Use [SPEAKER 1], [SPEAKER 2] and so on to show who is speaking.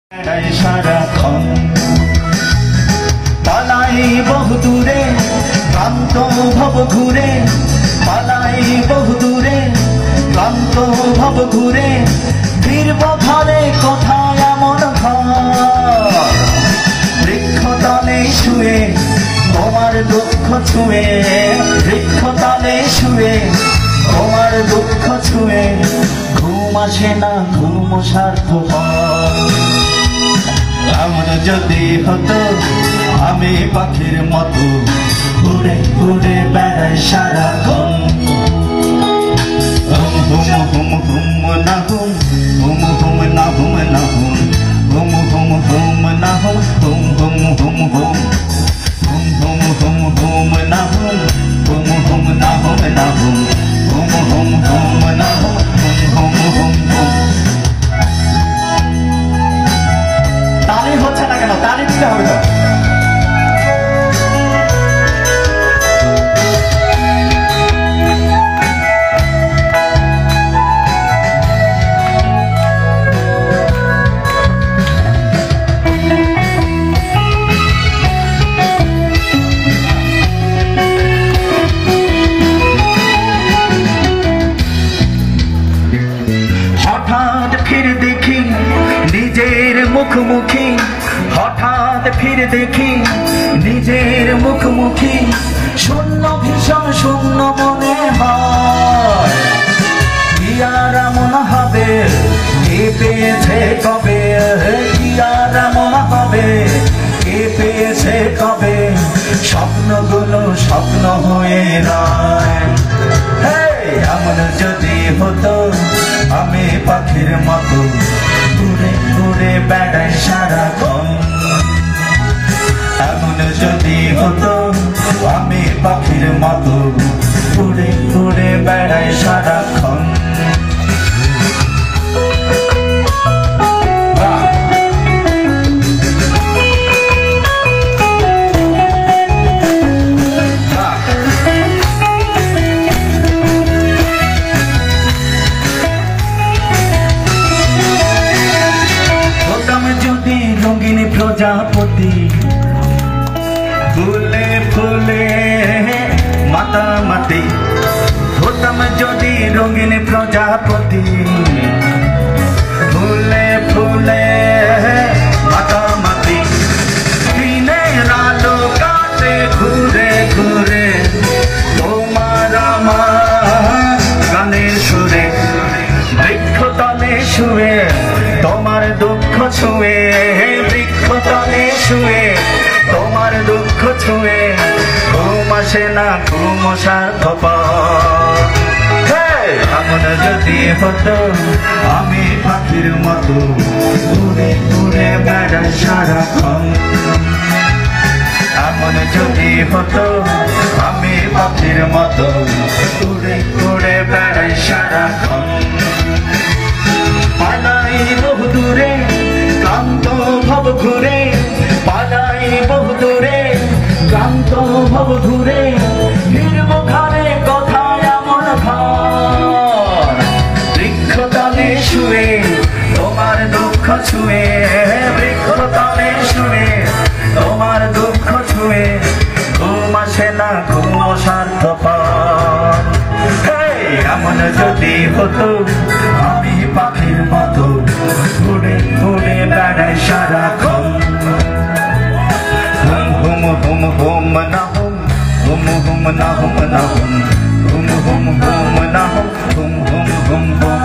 [SPEAKER 1] সারাক্ষণ পালাই বহু দূরে ক্লান্ত ভব ঘুরে, পালাই বহু দূরে ক্লান্ত ভব ঘুরে, ফিরব ঘরে কোথায় এমন ঘর, বৃক্ষতলে শুয়ে তোমার দুঃখ ছুঁয়ে, বৃক্ষতলে শুয়ে তোমার দুঃখ ছুঁয়ে, ঘুম আসে না ঘুম স্বার্থপর। এমন যদি হতো আমি পাখির মতো উড়ে উড়ে বেড়াই সারাক্ষণ, হুম হুম হুম হুম না হুম, হুম হুম না হুম না হুম, হুম হুম হুম না হুম, হুম হুম হুম হুম, হুম হুম হুম হুম না হুম, হুম হুম না হুম না হুম, হুম হুম হুম না হুম, হুম হুম হুম হুম। তালি হচ্ছে না কেন? তালি দিতে হবে তো। হঠাৎ ফিরে দেখি নিজের মুখোমুখি, হঠাৎ ফিরে দেখি নিজের মুখোমুখি, শূন্য ভীষণ শূন্য মনে হয়, কি আর এমন হবে কে পেয়েছে কবে, কি আর এমন হবে কে পেয়েছে কবে, স্বপ্নগুলো স্বপ্ন হয়ে রয়। এমন যদি হতো আমি পাখির মতো উড়ে উড়ে বেড়াই সারাক্ষণ, এমন যদি হতো আমি পাখির মতো উড়ে উড়ে বেড়াই সারাক্ষণ। প্রজাপতি ফুলে ফুলে মাতামাতি, হতাম যদি রঙিন প্রজাপতি ফুলে ফুলে মাতামাতি, দিনের আলো কাটে ঘুরে ঘুরে তোমার আমার গানের সুরে, বৃক্ষতলে শুয়ে তোমার দুঃখ ছুঁয়ে, বৃক্ষতলে শুয়ে তোমার দুঃখ ছুঁয়ে, ঘুম আসে না ঘুম স্বার্থপর। এমন যদি হতো আমি পাখির মতো উড়ে উড়ে বেড়াই সারাক্ষণ, এমন যদি হতো আমি পাখির মতো উড়ে উড়ে বেড়াই সারাক্ষণ, পালাই বহু দূরে ক্লান্ত ভব ঘুরে, পালাই বহু দূরে ক্লান্ত ভব ঘুরে, ফিরব ঘরে কোথায় এমন ঘর, বৃক্ষতলে শুয়ে তোমার দুঃখ ছুঁয়ে, বৃক্ষতলে শুয়ে তোমার দুঃখ ছুঁয়ে, ঘুম আসে না ঘুম স্বার্থপর। এমন যদি হতো আমি পাখির মতো উড়ে উড়ে বেড়াই সারাক্ষণ, হুম হুম হুম হুম না হুম, হুম হুম না হুম না হুম, হুম হুম হুম না হুম, হুম হুম হুম হুম।